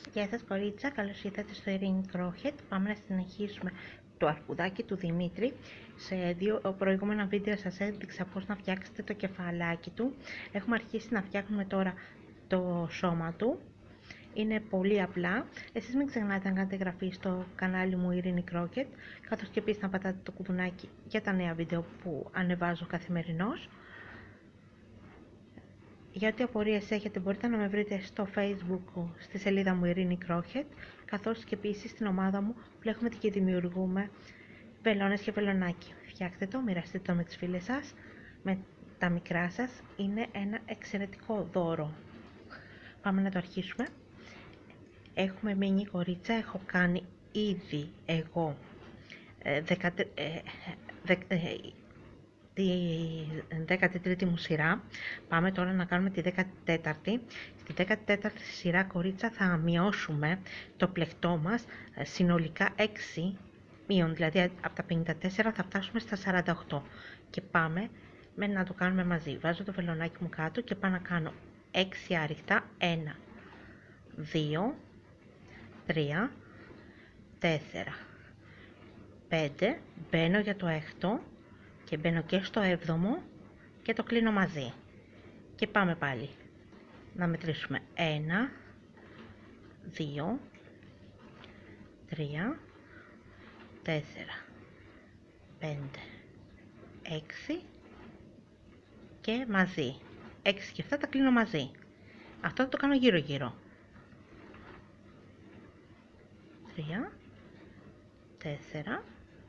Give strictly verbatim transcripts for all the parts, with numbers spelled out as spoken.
Γεια σας κορίτσια, καλώς ήρθατε στο Ειρήνη Κρόχετ. Πάμε να συνεχίσουμε το αρκουδάκι του Δημήτρη. Σε δύο προηγούμενα βίντεο σας έδειξα πώς να φτιάξετε το κεφαλάκι του. Έχουμε αρχίσει να φτιάχνουμε τώρα το σώμα του. Είναι πολύ απλά. Εσείς μην ξεχνάτε να κάνετε εγγραφή στο κανάλι μου Ειρήνη Κρόχετ, καθώς και επίσης να πατάτε το κουδουνάκι για τα νέα βίντεο που ανεβάζω καθημερινώς. Για ό,τι απορίες έχετε μπορείτε να με βρείτε στο Facebook στη σελίδα μου Ειρήνη Κρόχετ, καθώς και επίσης στην ομάδα μου που έχουμε και δημιουργούμε βελόνες και βελονάκι. Φτιάξτε το, μοιραστείτε το με τις φίλες σας, με τα μικρά σας. Είναι ένα εξαιρετικό δώρο. Πάμε να το αρχίσουμε. Έχουμε μείνει κορίτσα, έχω κάνει ήδη εγώ ε, δεκα, ε, δε, ε, τη δέκατη τρίτη μου σειρά. Πάμε τώρα να κάνουμε τη δέκατη τέταρτη. Στη δέκατη τέταρτη σειρά κορίτσα θα μειώσουμε το πλεκτό μας συνολικά έξι μείον, δηλαδή από τα πενήντα τέσσερα θα φτάσουμε στα σαράντα οκτώ. Και πάμε με να το κάνουμε μαζί. Βάζω το βελονάκι μου κάτω και πάω να κάνω έξι άριχτα. ένα, δύο, τρία, τέσσερα, πέντε. Μπαίνω για το έκτο και μπαίνω και στο έβδομο και το κλείνω μαζί. Και πάμε πάλι να μετρήσουμε ένα, δύο, τρία, τέσσερα, πέντε, έξι και μαζί. έξι και επτά τα κλείνω μαζί. Αυτό θα το κάνω γύρω γύρω. τρία, τέσσερα,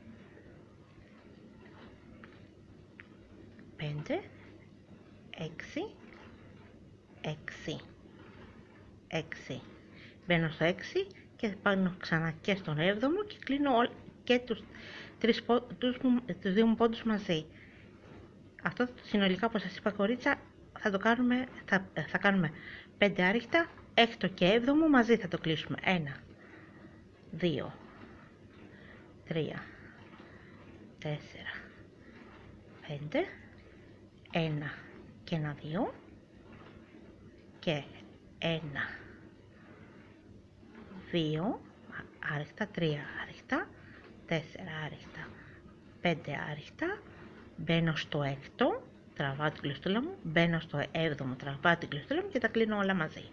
πέντε, έξι, έξι, έξι. Μπαίνω στο έξι και πάω ξανά και στον έβδομο και κλείνω και τους, τρεις, τους, τους δύο μου πόντους μαζί. Αυτό συνολικά, όπως σας είπα κορίτσα, θα το κάνουμε, θα, θα κάνουμε πέντε άριχτα, έκτο και έβδομο μαζί θα το κλείσουμε. ένα, δύο, τρία, τέσσερα, πέντε, ένα και ένα δύο και ένα, δύο άριχτα, τρία άριχτα, τέσσερα άριχτα, πέντε άριχτα. Μπαίνω στο έκτο, τραβάω την κλειστούλα μου, μπαίνω στο έβδομο, τραβάω την κλειστούλα μου και τα κλείνω όλα μαζί.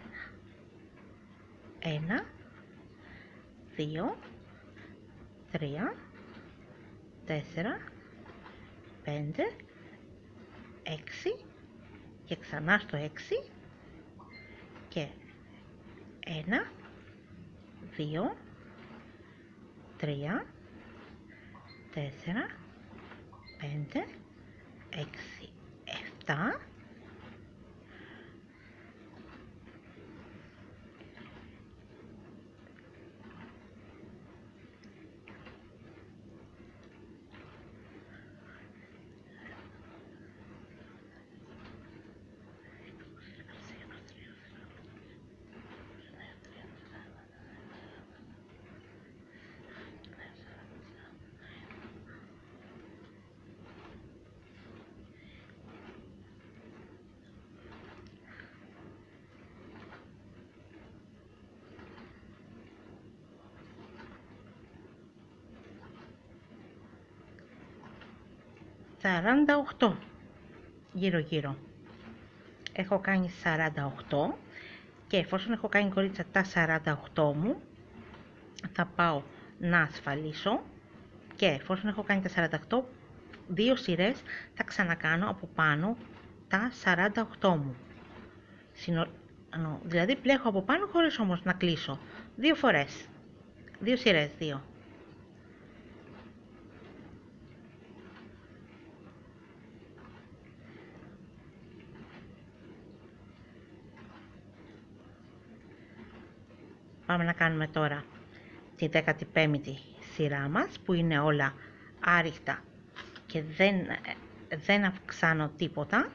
ένα, δύο, τρία, τέσσερα, πέντε, έξι και ξανά στο έξι και ένα, δύο, τρία, τέσσερα, πέντε, έξι, επτά σαράντα οκτώ γύρω γύρω. Έχω κάνει σαράντα οκτώ και εφόσον έχω κάνει κορίτσα τα σαράντα οκτώ μου θα πάω να ασφαλίσω και εφόσον έχω κάνει τα σαράντα οκτώ, δύο σειρές θα ξανακάνω από πάνω τα σαράντα οκτώ μου. Συνο... Δηλαδή πλέχω από πάνω χωρίς όμως να κλείσω. Δύο φορές. Δύο σειρές, δύο. Πάμε να κάνουμε τώρα τη δέκατη πέμπτη σειρά μας που είναι όλα άριχτα και δεν, δεν αυξάνω τίποτα.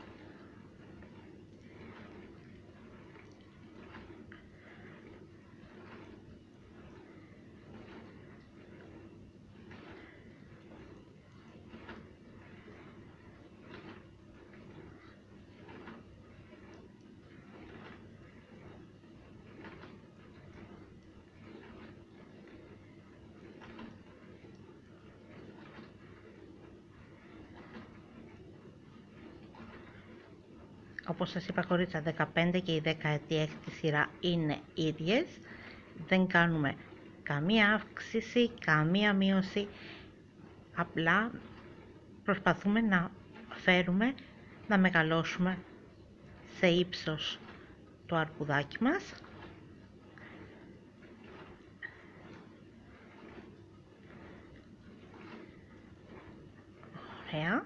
Όπως σας είπα κορίτσα, δεκαπέντε και η δέκατη έκτη σειρά είναι ίδιες. Δεν κάνουμε καμία αύξηση, καμία μείωση. Απλά προσπαθούμε να φέρουμε, να μεγαλώσουμε σε ύψος το αρκουδάκι μας. Ωραία.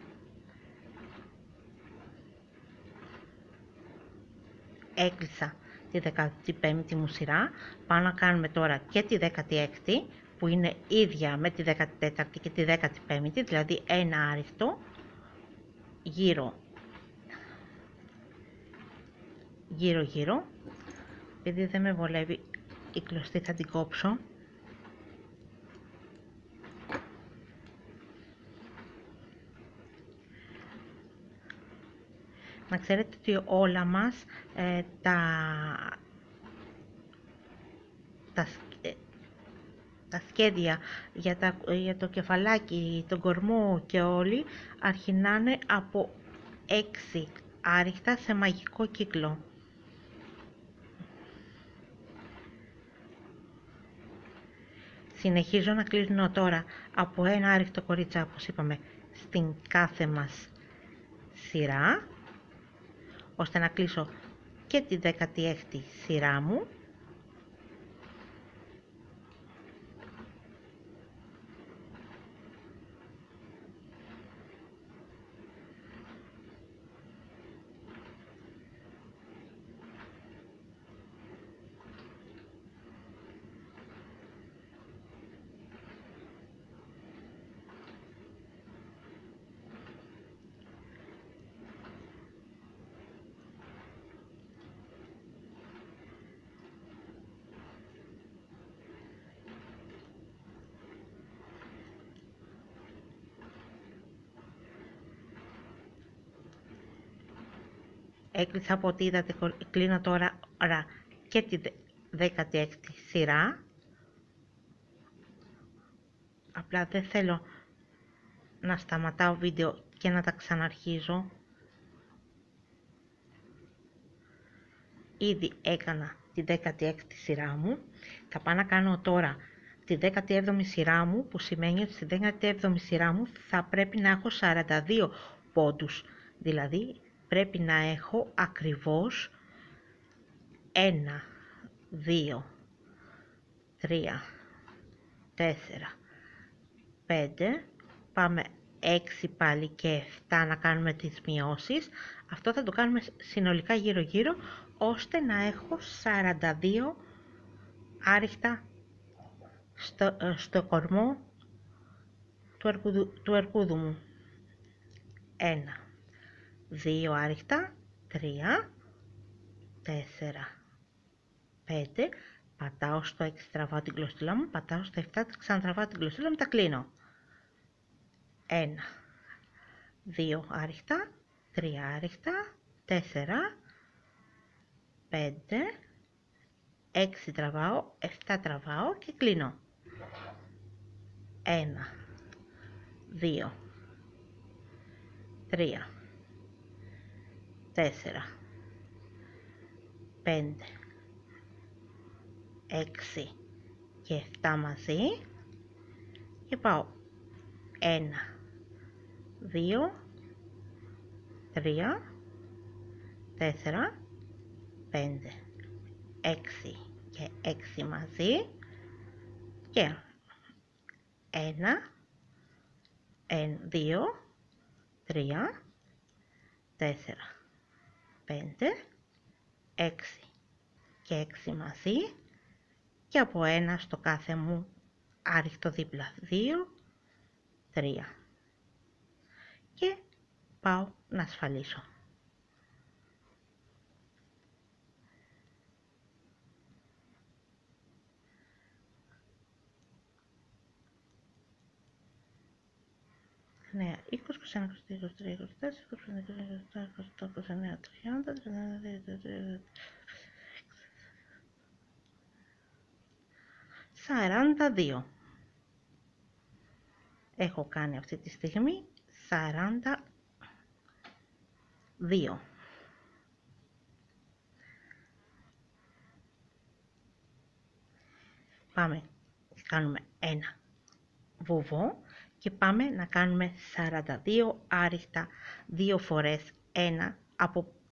Έκλεισα τη δέκατη πέμπτη μου σειρά. Πάω να κάνουμε τώρα και τη δέκατη έκτη που είναι ίδια με τη δέκατη τέταρτη και τη δέκατη πέμπτη, δηλαδή ένα άριχτο γύρω γύρω γύρω. Επειδή δεν με βολεύει η κλωστή θα την κόψω. Να ξέρετε ότι όλα μας ε, τα, τα, ε, τα σχέδια για, τα, για το κεφαλάκι, τον κορμό και όλοι αρχινάνε από έξι άριχτα σε μαγικό κύκλο. Συνεχίζω να κλείνω τώρα από ένα άριχτο κορίτσα, όπως είπαμε, στην κάθε μας σειρά, ώστε να κλείσω και τη δέκατη έκτη σειρά μου. Έκλεισα από ό,τι είδατε, κλείνω τώρα και τη δέκατη έκτη σειρά. Απλά δεν θέλω να σταματάω βίντεο και να τα ξαναρχίζω. Ήδη έκανα τη δέκατη έκτη σειρά μου. Θα πάω να κάνω τώρα τη δέκατη έβδομη σειρά μου, που σημαίνει ότι στη δέκατη έβδομη σειρά μου θα πρέπει να έχω σαράντα δύο πόντους. Δηλαδή πρέπει να έχω ακριβώς ένα, δύο, τρία, τέσσερα, πέντε, πάμε έξι πάλι και επτά να κάνουμε τις μειώσεις. Αυτό θα το κάνουμε συνολικά γύρω γύρω, ώστε να έχω σαράντα δύο άριχτα στο, στο κορμό του αρκούδου, του αρκούδου μου. Ένα, δύο άριχτα, τρία, τέσσερα, πέντε, πατάω στο έξι, τραβάω την κλωστήλα μου, πατάω στο επτά, ξανατραβάω την κλωστήλα μου, τα κλείνω. Ένα, δύο άριχτα, τρία άριχτα, τέσσερα, πέντε, έξι τραβάω, επτά τραβάω και κλείνω. Ένα, δύο, τρία, τέσσερα, πέντε, έξι και επτά μαζί και πάω ένα, δύο, τρία, τέσσερα, πέντε, έξι και έξι μαζί και ένα, δύο, τρία, τέσσερα, πέντε, έξι και έξι μαζί και από ένα στο κάθε μου άριχτο δίπλα, δύο, τρία και πάω να ασφαλίσω. Ναι, είκοσι, είκοσι ένα, είκοσι δύο, είκοσι τρία, είκοσι τέσσερα, είκοσι πέντε, είκοσι επτά, είκοσι εννέα, τριάντα, τριάντα δύο, τριάντα τρία, σαράντα δύο. Έχω κάνει αυτή τη στιγμή σαράντα δύο. πάμε και κάνουμε ένα βουβό και πάμε να κάνουμε σαράντα δύο άριχτα δύο φορές ένα από